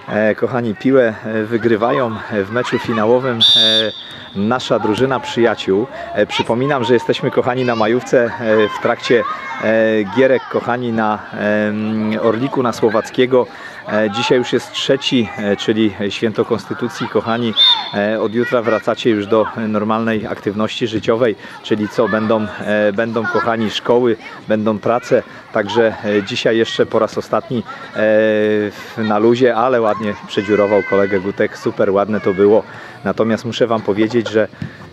Kochani, piłę wygrywają w meczu finałowym nasza drużyna przyjaciół. Przypominam, że jesteśmy, kochani, na majówce w trakcie gierek, kochani, na Orliku, na Słowackiego. Dzisiaj już jest trzeci, czyli Święto Konstytucji, kochani. Od jutra wracacie już do normalnej aktywności życiowej, czyli co? Będą, kochani, szkoły, będą prace. Także dzisiaj jeszcze po raz ostatni na luzie, ale ładnie przedziurował kolegę Gutek. Super ładne to było. Natomiast muszę wam powiedzieć, że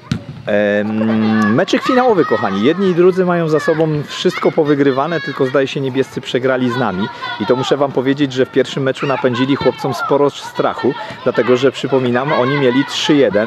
meczyk finałowy, kochani. Jedni i drudzy mają za sobą wszystko powygrywane, tylko zdaje się niebiescy przegrali z nami. I to muszę wam powiedzieć, że w pierwszym meczu napędzili chłopcom sporo strachu, dlatego że, przypominam, oni mieli 3-1.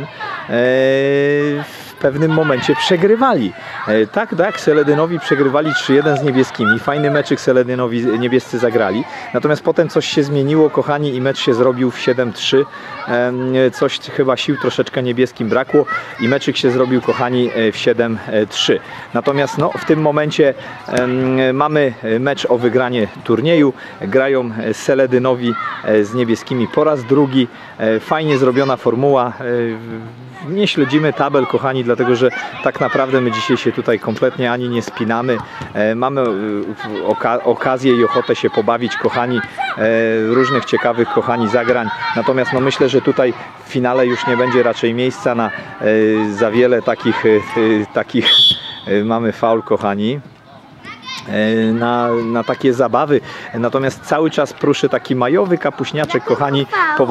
W pewnym momencie przegrywali. Tak, Seledynowi przegrywali 3-1 z niebieskimi. Fajny meczyk Seledynowi niebiescy zagrali. Natomiast potem coś się zmieniło, kochani, i mecz się zrobił w 7-3. Coś chyba sił troszeczkę niebieskim brakło i meczyk się zrobił, kochani, w 7-3. Natomiast no, w tym momencie mamy mecz o wygranie turnieju. Grają Seledynowi z niebieskimi po raz drugi. Fajnie zrobiona formuła. Nie śledzimy tabel, kochani, dlatego że tak naprawdę my dzisiaj się tutaj kompletnie ani nie spinamy. Mamy okazję i ochotę się pobawić, kochani, różnych ciekawych, kochani, zagrań. Natomiast no, myślę, że tutaj w finale już nie będzie raczej miejsca na za wiele takich mamy faul, kochani. Na takie zabawy, natomiast cały czas pruszy taki majowy kapuśniaczek, kochani,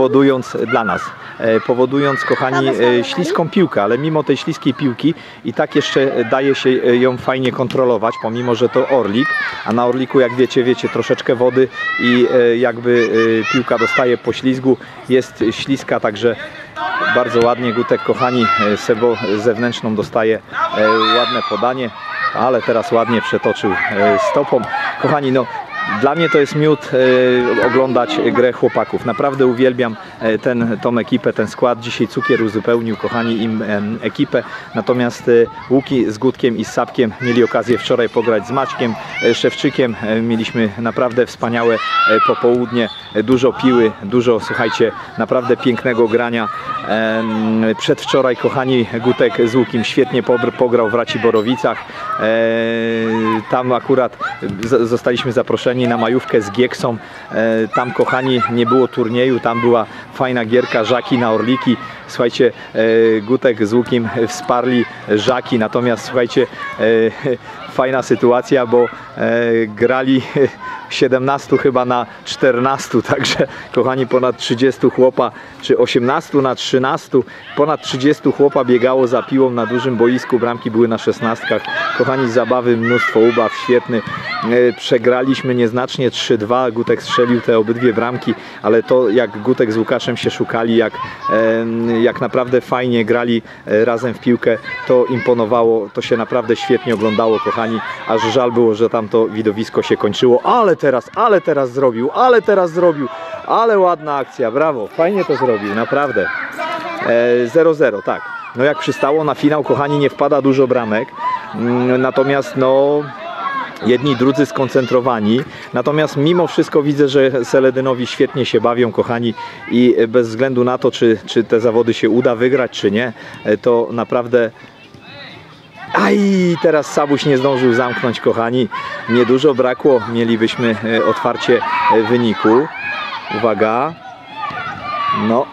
powodując, kochani, śliską piłkę, ale mimo tej śliskiej piłki i tak jeszcze daje się ją fajnie kontrolować, pomimo że to Orlik, a na Orliku, jak wiecie, troszeczkę wody i jakby piłka dostaje poślizgu, jest śliska, także bardzo ładnie Gutek, kochani, Sebo zewnętrzną dostaje ładne podanie, ale teraz ładnie przetoczył stopą. Kochani, no dla mnie to jest miód oglądać grę chłopaków. Naprawdę uwielbiam tą ekipę, ten skład. Dzisiaj Cukier uzupełnił, kochani, im ekipę. Natomiast Łuki z Gutkiem i z Sapkiem mieli okazję wczoraj pograć z Maćkiem Szewczykiem. Mieliśmy naprawdę wspaniałe popołudnie. Dużo piły, dużo, słuchajcie, naprawdę pięknego grania. Przedwczoraj, kochani, Gutek z Łukim świetnie pograł w Raciborowicach. Tam akurat zostaliśmy zaproszeni na majówkę z Gieksą. Tam, kochani, nie było turnieju, tam była fajna gierka Żaki na Orliki. Słuchajcie, Gutek z Łukim wsparli Żaki, natomiast słuchajcie, fajna sytuacja, bo grali 17 chyba na 14, także, kochani, ponad 30 chłopa, czy 18 na 13, ponad 30 chłopa biegało za piłą na dużym boisku, bramki były na 16. Kochani, zabawy, mnóstwo, ubaw świetny. Przegraliśmy nieznacznie 3-2, Gutek strzelił te obydwie bramki, ale to, jak Gutek z Łukaszem się szukali, jak naprawdę fajnie grali razem w piłkę, to imponowało, to się naprawdę świetnie oglądało, kochani, aż żal było, że tam to widowisko się kończyło, ale teraz zrobił, ale ładna akcja, brawo, fajnie to zrobił, naprawdę. 0-0, tak. No jak przystało na finał, kochani, nie wpada dużo bramek, natomiast no jedni i drudzy skoncentrowani, natomiast mimo wszystko widzę, że Seledynowi świetnie się bawią, kochani, i bez względu na to, czy te zawody się uda wygrać, czy nie, to naprawdę... Aj, teraz Sabuś nie zdążył zamknąć, kochani. Niedużo brakło, mielibyśmy otwarcie wyniku. Uwaga. No.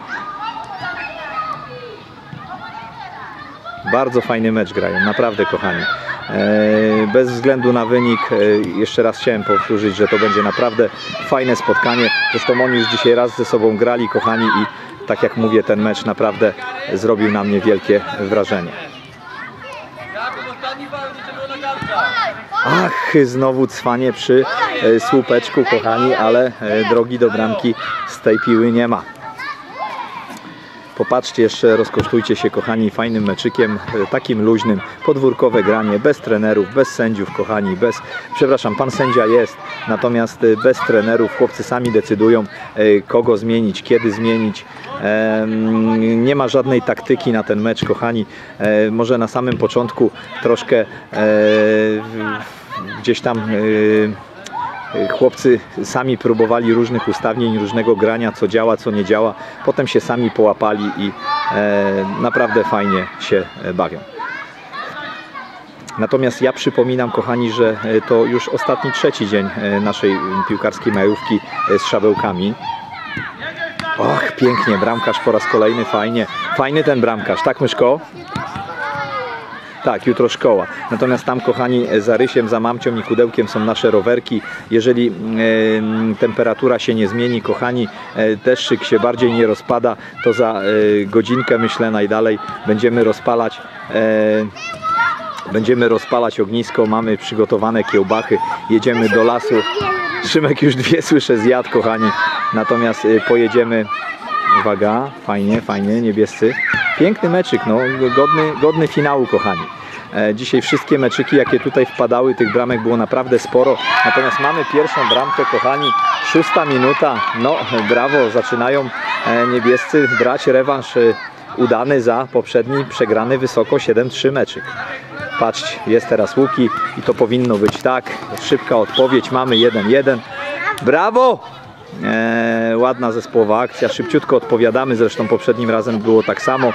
Bardzo fajny mecz grają, naprawdę, kochani. Bez względu na wynik, jeszcze raz chciałem powtórzyć, że to będzie naprawdę fajne spotkanie. Zresztą oni już dzisiaj raz ze sobą grali, kochani, i tak jak mówię, ten mecz naprawdę zrobił na mnie wielkie wrażenie. Ach, znowu cwanie przy słupeczku, kochani, ale drogi do bramki z tej piły nie ma. Popatrzcie jeszcze, rozkosztujcie się, kochani, fajnym meczykiem, takim luźnym, podwórkowe granie, bez trenerów, bez sędziów, kochani, przepraszam, pan sędzia jest, natomiast bez trenerów, chłopcy sami decydują, kogo zmienić, kiedy zmienić. Nie ma żadnej taktyki na ten mecz, kochani. Może na samym początku troszkę gdzieś tam chłopcy sami próbowali różnych ustawień, różnego grania, co działa, co nie działa. Potem się sami połapali i naprawdę fajnie się bawią. Natomiast ja przypominam, kochani, że to już ostatni, trzeci dzień naszej piłkarskiej majówki z szabełkami. Och, pięknie, bramkarz po raz kolejny, fajnie. Fajny ten bramkarz, tak Myszko? Tak, jutro szkoła. Natomiast tam, kochani, za Rysiem, za Mamcią i Kudełkiem są nasze rowerki. Jeżeli temperatura się nie zmieni, kochani, deszczyk się bardziej nie rozpada, to za godzinkę, myślę, najdalej będziemy rozpalać ognisko, mamy przygotowane kiełbachy, jedziemy do lasu. Szymek już dwie, słyszę, zjadł, kochani. Natomiast pojedziemy, uwaga, fajnie, fajnie, niebiescy. Piękny meczyk, no, godny finału, kochani. Dzisiaj wszystkie meczyki, jakie tutaj wpadały, tych bramek było naprawdę sporo. Natomiast mamy pierwszą bramkę, kochani, 6. minuta. No, brawo, zaczynają niebiescy brać rewanż udany za poprzedni przegrany wysoko 7-3 meczyk. Patrzcie, jest teraz Łuki i to powinno być tak. Szybka odpowiedź, mamy 1-1. Brawo! Ładna zespołowa akcja, szybciutko odpowiadamy, zresztą poprzednim razem było tak samo.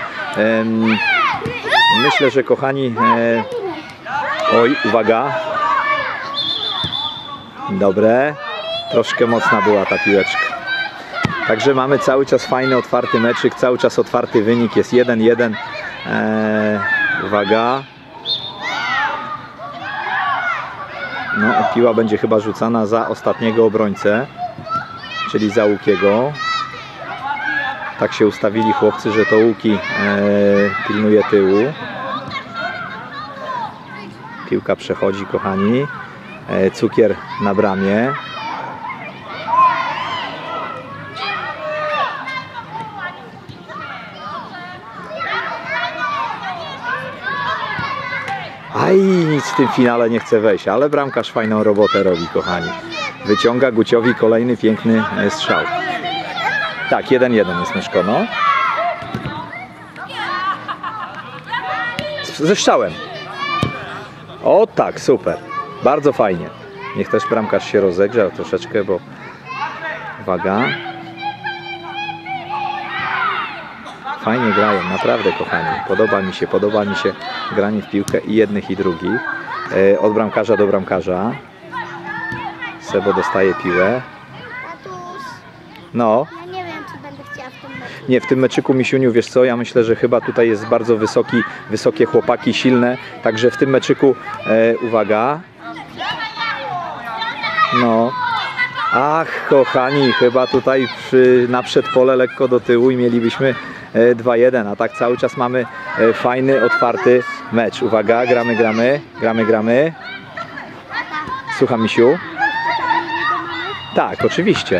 Myślę, że kochani, oj, uwaga, dobre, troszkę mocna była ta piłeczka. Także mamy cały czas fajny, otwarty meczyk, cały czas otwarty wynik, jest 1-1. Uwaga. No, piła będzie chyba rzucana za ostatniego obrońcę, czyli za Łukiego. Tak się ustawili chłopcy, że to Łuki pilnuje tyłu. Piłka przechodzi, kochani. Cukier na bramie. Aj, nic w tym finale nie chce wejść, ale bramkarz fajną robotę robi, kochani. Wyciąga Guciowi kolejny piękny strzał. Tak, 1-1 jest, Myszko, no. Ze strzałem. O tak, super. Bardzo fajnie. Niech też bramkarz się rozegrzał troszeczkę, bo... Uwaga. Fajnie grają, naprawdę, kochani. Podoba mi się granie w piłkę i jednych, i drugich. Od bramkarza do bramkarza. Sebo dostaje piłę. No. Ja nie wiem, czy będę chciała w tym meczu. Nie, w tym meczyku, Misiuniu, wiesz co, ja myślę, że chyba tutaj jest bardzo wysokie chłopaki, silne. Także w tym meczyku, uwaga. No. Ach, kochani, chyba tutaj na przedpole lekko do tyłu i mielibyśmy 2-1, a tak cały czas mamy fajny, otwarty mecz. Uwaga, gramy. Słucham, Misiu? Tak, oczywiście.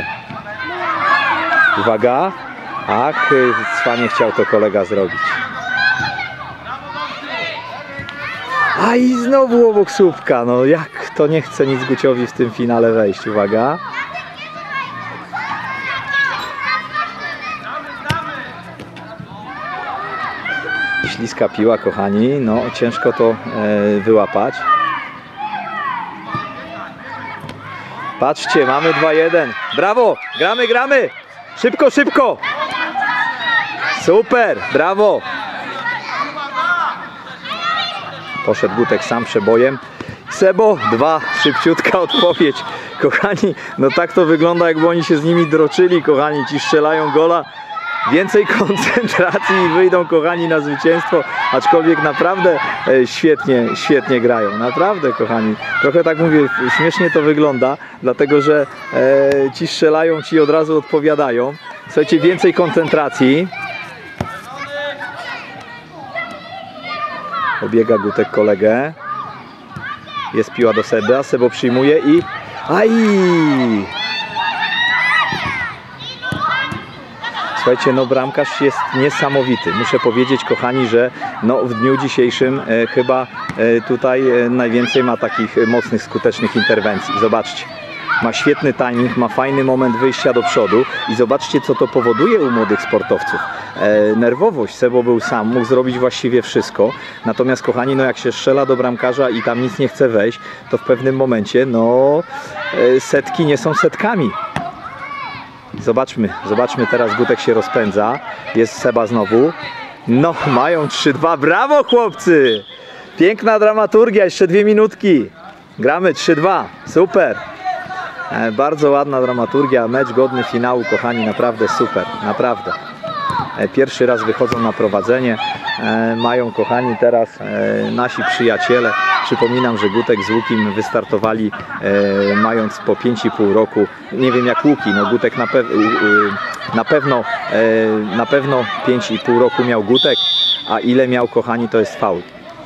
Uwaga. Ach, cwanie chciał to kolega zrobić. A i znowu obok słupka. No jak to nie chce nic Guciowi w tym finale wejść. Uwaga. Śliska piła, kochani. No ciężko to wyłapać. Patrzcie, mamy 2-1. Brawo! Gramy! Szybko! Super! Brawo! Poszedł Gutek sam przebojem. Sebo, 2. Szybciutka odpowiedź. Kochani, no tak to wygląda, jakby oni się z nimi droczyli, kochani. Ci strzelają gola. Więcej koncentracji i wyjdą, kochani, na zwycięstwo. Aczkolwiek naprawdę świetnie grają. Naprawdę, kochani. Trochę tak mówię, śmiesznie to wygląda, dlatego że ci strzelają, ci od razu odpowiadają. Słuchajcie, więcej koncentracji. Obiega Gutek kolegę. Jest piła do Seby, a Sebo przyjmuje i... Aj! Słuchajcie, no bramkarz jest niesamowity. Muszę powiedzieć, kochani, że no w dniu dzisiejszym chyba tutaj najwięcej ma takich mocnych, skutecznych interwencji. Zobaczcie. ma świetny timing, ma fajny moment wyjścia do przodu i zobaczcie, co to powoduje u młodych sportowców. Nerwowość, Sebo był sam, mógł zrobić właściwie wszystko, natomiast kochani, no jak się strzela do bramkarza i tam nic nie chce wejść, to w pewnym momencie, no setki nie są setkami. Zobaczmy teraz, Gutek się rozpędza, jest Seba znowu, no mają 3-2, brawo chłopcy, piękna dramaturgia, jeszcze 2 minutki, gramy 3-2, super. Bardzo ładna dramaturgia, mecz godny finału, kochani, naprawdę super, naprawdę. Pierwszy raz wychodzą na prowadzenie, mają, kochani, teraz nasi przyjaciele. Przypominam, że Gutek z Łukim wystartowali mając po 5,5 roku, nie wiem jak Łuki, no Gutek na pewno 5,5 roku miał Gutek, a ile miał, kochani, to jest faul.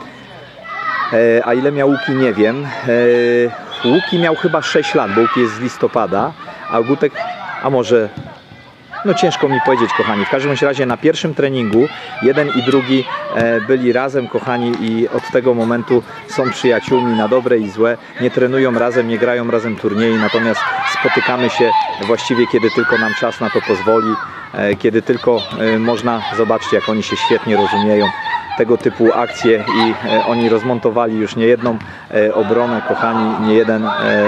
A ile miał Łuki, nie wiem. Łuki miał chyba 6 lat, bo Łuki jest z listopada, a Gutek, a może, no ciężko mi powiedzieć, kochani. W każdym razie na pierwszym treningu jeden i drugi byli razem, kochani, i od tego momentu są przyjaciółmi na dobre i złe. Nie trenują razem, nie grają razem turnieji, natomiast spotykamy się właściwie kiedy tylko nam czas na to pozwoli, kiedy tylko można. Zobaczcie, jak oni się świetnie rozumieją. Tego typu akcje i oni rozmontowali już niejedną obronę, kochani, niejeden.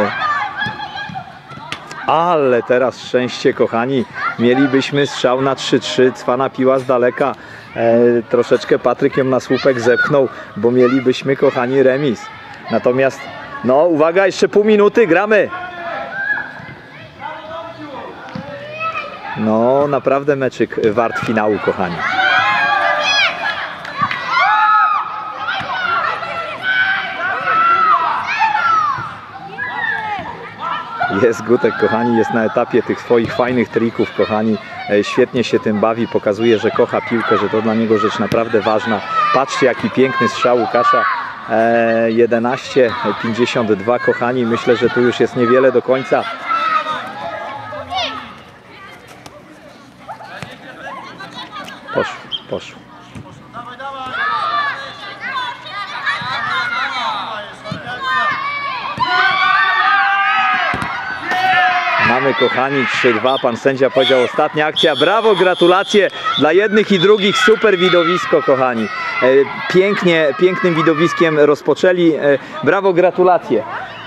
Ale teraz szczęście, kochani, mielibyśmy strzał na 3-3, cwana piła z daleka, troszeczkę Patryk ją na słupek zepchnął, bo mielibyśmy, kochani, remis. Natomiast, no uwaga, jeszcze pół minuty, gramy. No naprawdę meczyk wart finału, kochani. Jest Gutek, kochani, jest na etapie tych swoich fajnych trików, kochani, świetnie się tym bawi, pokazuje, że kocha piłkę, że to dla niego rzecz naprawdę ważna. Patrzcie, jaki piękny strzał Łukasza, 11:52, kochani, myślę, że tu już jest niewiele do końca. Poszło. Mamy, kochani, 3-2, pan sędzia powiedział ostatnia akcja, brawo, gratulacje dla jednych i drugich, super widowisko, kochani, pięknym widowiskiem rozpoczęli, brawo, gratulacje,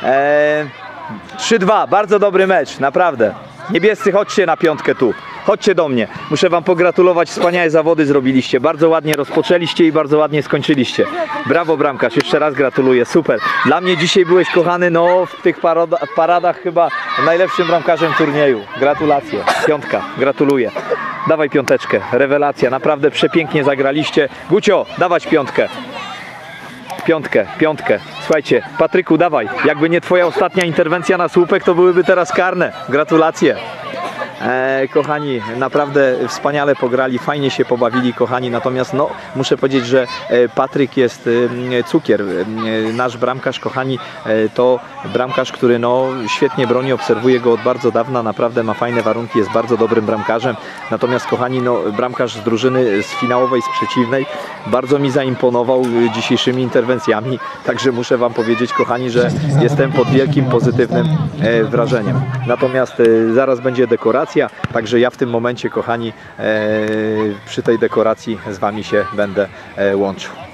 3-2, bardzo dobry mecz, naprawdę. Niebiescy, chodźcie na piątkę tu, chodźcie do mnie, muszę wam pogratulować, wspaniałe zawody zrobiliście, bardzo ładnie rozpoczęliście i bardzo ładnie skończyliście. Brawo bramkarz, jeszcze raz gratuluję, super. Dla mnie dzisiaj byłeś, kochany, no w tych paradach chyba najlepszym bramkarzem turnieju. Gratulacje, piątka, gratuluję. Dawaj piąteczkę, rewelacja, naprawdę przepięknie zagraliście. Gucio, dawać piątkę. Piątkę. Słuchajcie, Patryku, dawaj. Jakby nie twoja ostatnia interwencja na słupek, to byłyby teraz karne. Gratulacje. Kochani, naprawdę wspaniale pograli, fajnie się pobawili, kochani, natomiast no, muszę powiedzieć, że Patryk jest cukier, nasz bramkarz, kochani, to bramkarz, który no, świetnie broni, obserwuję go od bardzo dawna, naprawdę ma fajne warunki, jest bardzo dobrym bramkarzem, natomiast, kochani, no, bramkarz z drużyny z finałowej, z przeciwnej, bardzo mi zaimponował dzisiejszymi interwencjami, także muszę wam powiedzieć, kochani, że jestem pod wielkim pozytywnym wrażeniem. Natomiast zaraz będzie dekoracja, także ja w tym momencie, kochani, przy tej dekoracji z wami się będę łączył.